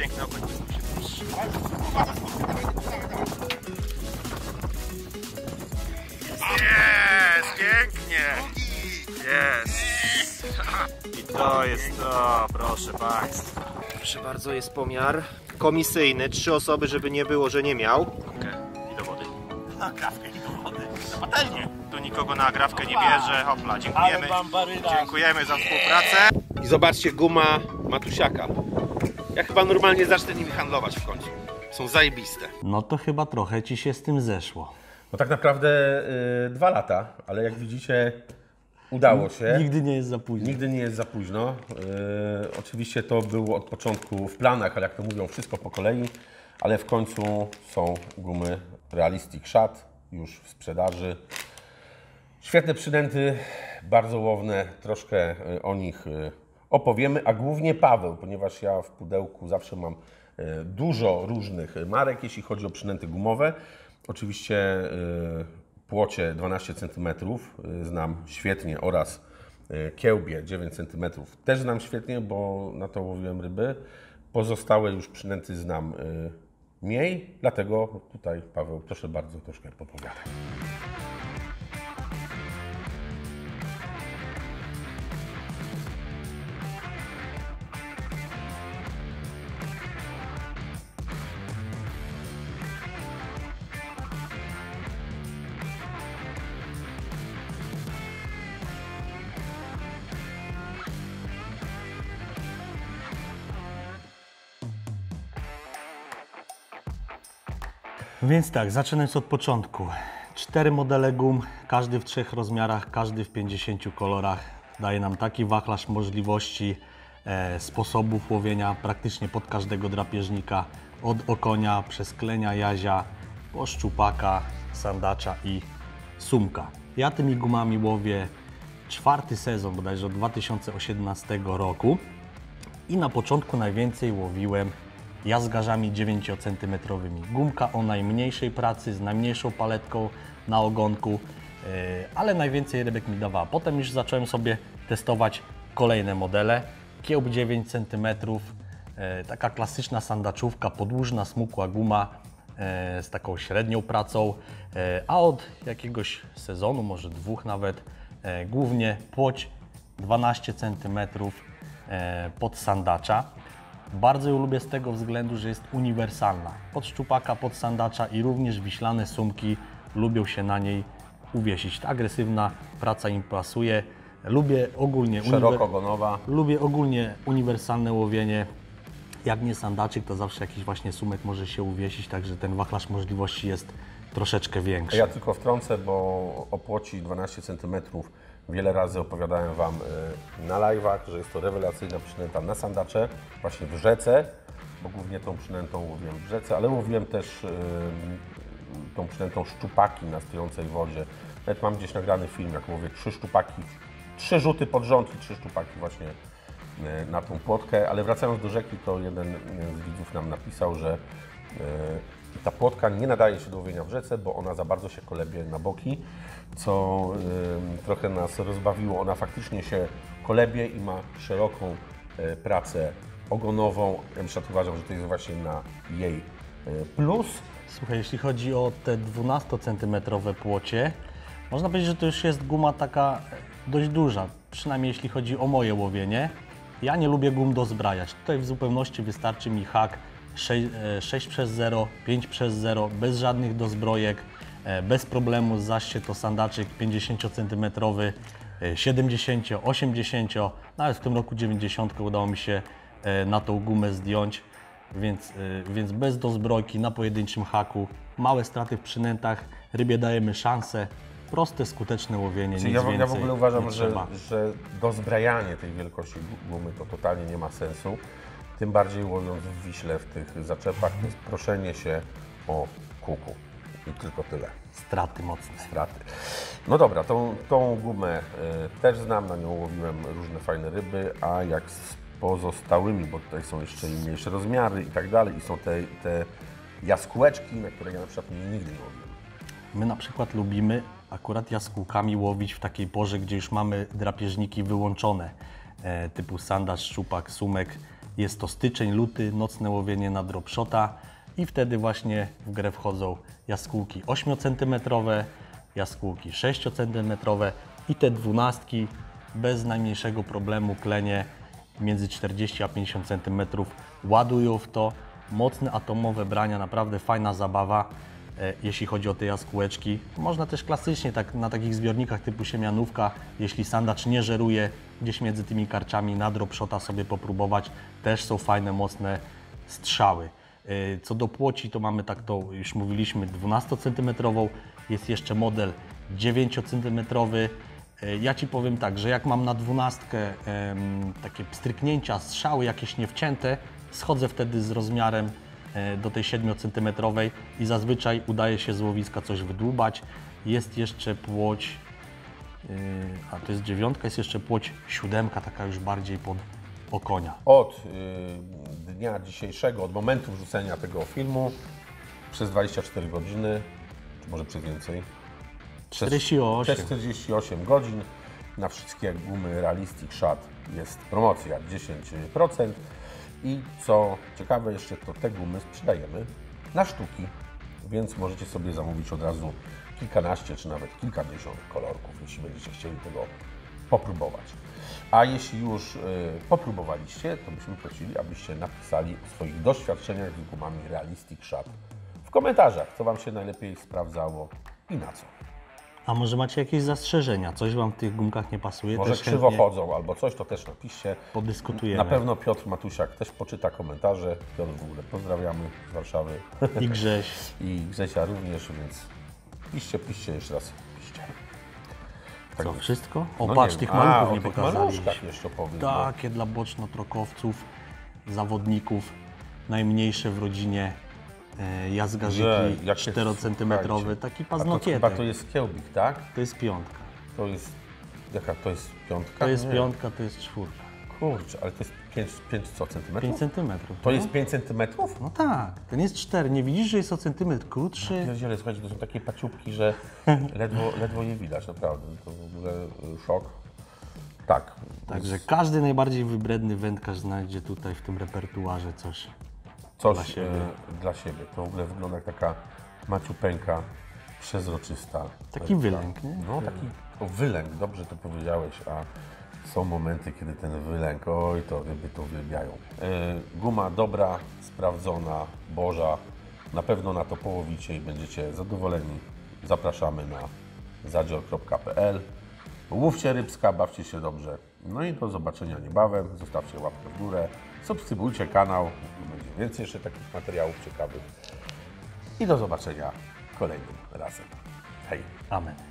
piękne okoń błysku się puści. Jest, pięknie! Jest! I to jest to, proszę Państwa. Proszę bardzo, jest pomiar komisyjny. 3 osoby, żeby nie było, że nie miał. I do wody. Na agrawkę i do wody. Na patelnię. Tu nikogo na agrawkę nie bierze. Hopla, dziękujemy. Dziękujemy za współpracę. I zobaczcie, guma Matusiaka. Ja chyba normalnie zacznę nimi handlować w końcu. Są zajebiste. No to chyba trochę ci się z tym zeszło. No tak naprawdę 2 lata, ale jak widzicie udało się. Nigdy nie jest za późno. Nigdy nie jest za późno. Oczywiście to było od początku w planach, ale jak to mówią, wszystko po kolei, ale w końcu są gumy Realistic Shad już w sprzedaży. Świetne przynęty, bardzo łowne, troszkę o nich opowiemy, a głównie Paweł, ponieważ ja w pudełku zawsze mam dużo różnych marek, jeśli chodzi o przynęty gumowe. Oczywiście płocie 12 cm znam świetnie oraz kiełbie 9 cm też znam świetnie, bo na to łowiłem ryby. Pozostałe już przynęty znam mniej, dlatego tutaj Paweł, proszę bardzo, troszkę podpowiadaj. Więc tak, zaczynając od początku. 4 modele gum, każdy w 3 rozmiarach, każdy w 50 kolorach. Daje nam taki wachlarz możliwości, sposobów łowienia praktycznie pod każdego drapieżnika. Od okonia, przez klenia jazia, po szczupaka, sandacza i sumka. Ja tymi gumami łowię 4. sezon, bodajże od 2018 roku. I na początku najwięcej łowiłem jazgarzami 9 cm. Gumka o najmniejszej pracy, z najmniejszą paletką na ogonku, ale najwięcej rybek mi dawała. Potem już zacząłem sobie testować kolejne modele. Kiełb 9 cm, taka klasyczna sandaczówka, podłużna, smukła guma z taką średnią pracą, a od jakiegoś sezonu, może 2 nawet, głównie płoć 12 cm pod sandacza. Bardzo ją lubię z tego względu, że jest uniwersalna. Pod szczupaka, pod sandacza i również wiślane sumki lubią się na niej uwiesić. Ta agresywna praca im pasuje. Lubię ogólnie szerokogonowa. Lubię ogólnie uniwersalne łowienie. Jak nie sandaczyk, to zawsze jakiś właśnie sumek może się uwiesić, także ten wachlarz możliwości jest troszeczkę większy. Ja tylko wtrącę, bo o płoci 12 cm wiele razy opowiadałem Wam na live'ach, że jest to rewelacyjna przynęta na sandacze, właśnie w rzece, bo głównie tą przynętą łowiłem w rzece, ale łowiłem też tą przynętą szczupaki na stojącej wodzie. Nawet mam gdzieś nagrany film, jak łowię 3 szczupaki, 3 rzuty pod rząd i 3 szczupaki właśnie na tą płotkę, ale wracając do rzeki, to jeden z widzów nam napisał, że ta płotka nie nadaje się do łowienia w rzece, bo ona za bardzo się kolebie na boki, co trochę nas rozbawiło. Ona faktycznie się kolebie i ma szeroką pracę ogonową. Ja uważam, że to jest właśnie na jej plus. Słuchaj, jeśli chodzi o te 12 cm płocie, można powiedzieć, że to już jest guma taka dość duża, przynajmniej jeśli chodzi o moje łowienie. Ja nie lubię gum dozbrajać. Tutaj w zupełności wystarczy mi hak 6x0, 5x0, bez żadnych dozbrojek, bez problemu. Zaś się to sandaczek 50 cm, 70, 80, nawet w tym roku 90 udało mi się na tą gumę zdjąć, więc bez dozbrojki, na pojedynczym haku, małe straty w przynętach, rybie dajemy szansę. Proste, skuteczne łowienie, nic więcej. Ja w ogóle uważam, że dozbrajanie tej wielkości gumy to totalnie nie ma sensu. Tym bardziej łowiąc w Wiśle, w tych zaczepach, to jest proszenie się o kuku. I tylko tyle. Straty mocne. Straty. No dobra, tą gumę też znam, na nią łowiłem różne fajne ryby, a jak z pozostałymi, bo tutaj są jeszcze i mniejsze rozmiary i tak dalej, i są te jaskółeczki, na które ja na przykład nigdy nie łowiłem. My na przykład lubimy akurat jaskółkami łowić w takiej porze, gdzie już mamy drapieżniki wyłączone, typu sandacz, szczupak, sumek. Jest to styczeń, luty, nocne łowienie na dropshota i wtedy właśnie w grę wchodzą jaskółki 8 cm, jaskółki 6 cm i te 12 bez najmniejszego problemu klenie między 40 a 50 cm ładują w to. Mocne atomowe brania, naprawdę fajna zabawa, jeśli chodzi o te jaskółeczki. Można też klasycznie na takich zbiornikach typu siemianówka, jeśli sandacz nie żeruje, gdzieś między tymi karczami na dropshota sobie popróbować. Też są fajne, mocne strzały. Co do płoci, to mamy już mówiliśmy, 12 cm. Jest jeszcze model 9 cm. Ja Ci powiem tak, że jak mam na 12 takie pstryknięcia, strzały jakieś niewcięte, schodzę wtedy z rozmiarem do tej 7 cm i zazwyczaj udaje się z łowiska coś wydłubać. Jest jeszcze płoć, a to jest 9, jest jeszcze płoć 7, taka już bardziej pod okonia. Od dnia dzisiejszego, od momentu wrzucenia tego filmu przez 24 godziny, czy może przez więcej, 48 godzin na wszystkie gumy Realistic Shot jest promocja 10%. I co ciekawe jeszcze, to te gumy sprzedajemy na sztuki, więc możecie sobie zamówić od razu kilkanaście czy nawet kilkadziesiąt kolorków, jeśli będziecie chcieli tego popróbować. A jeśli już popróbowaliście, to byśmy prosili, abyście napisali o swoich doświadczeniach z gumami Realistic Shot w komentarzach, co Wam się najlepiej sprawdzało i na co. A może macie jakieś zastrzeżenia? Coś Wam w tych gumkach nie pasuje? Może też krzywo chodzą albo coś, to też napiszcie. Podyskutujemy. Na pewno Piotr Matusiak też poczyta komentarze. Piotr w ogóle pozdrawiamy z Warszawy. I Grześ. I Grzesia również, więc piszcie jeszcze raz. Piszcie. Tak Co, jest. wszystko? O, No patrz, nie, tych maluchów nie o tych pokazaliśmy. maluszkach jeszcze powiem. Takie dla bocznotrokowców, zawodników, najmniejsze w rodzinie jazgarzyki jakie 4-centymetrowe, taki A to paznokietek. chyba to jest kiełbik, tak? To jest piątka. To jest... Jaka to jest piątka? To jest Nie. piątka, to jest czwórka. Kurczę, ale to jest 5 co centymetrów? 5 centymetrów. To jest 5 centymetrów? No tak, ten jest 4. Nie widzisz, że jest o centymetr krótszy? Pierdziele, słuchajcie, to są takie paciubki, że ledwo je widać, naprawdę. To w ogóle szok. Tak. Także każdy najbardziej wybredny wędkarz znajdzie tutaj w tym repertuarze coś. Coś dla siebie. dla siebie. To w ogóle wygląda jak taka maciupeńka, przezroczysta. Taki wylęk, nie? No, taki wylęk, dobrze to powiedziałeś, a są momenty, kiedy ten wylęk, oj, to ryby to uwielbiają. Guma dobra, sprawdzona, boża, na pewno na to połowicie i będziecie zadowoleni. Zapraszamy na zadzior.pl. Łówcie rybska, bawcie się dobrze. No i do zobaczenia niebawem. Zostawcie łapkę w górę, subskrybujcie kanał, będzie więcej jeszcze takich materiałów ciekawych. I do zobaczenia kolejnym razem. Hej! Amen.